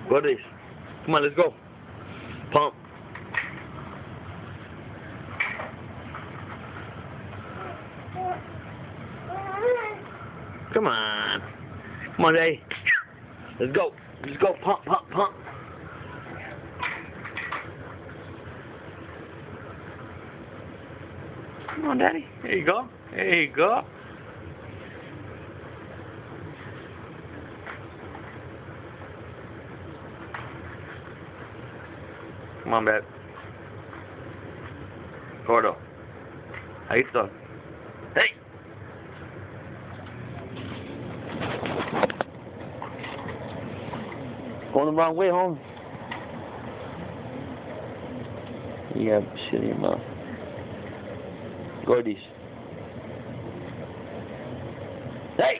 Go this. Come on, let's go. Pump. Come on. Come on, Daddy. Let's go. Let's go. Pump, pump, pump. Come on, Daddy. There you go. There you go. Come on, babe. Gordo. Ahí está. Hey! Going the wrong way, home. You have shit in your mouth. Gordies. Hey!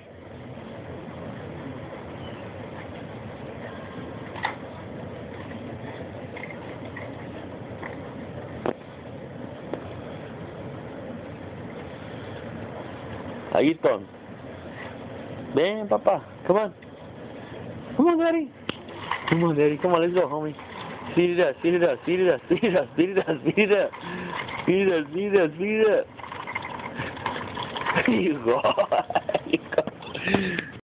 Ahí está. Ven, papá. Come on. Come on, Daddy. Come on, Daddy. Come on, let's go, homie. Speed it up, speed it up, speed it up, speed it up, speed it up, speed it up. Speed it up, speed it up, speed it up. There you go. There you go.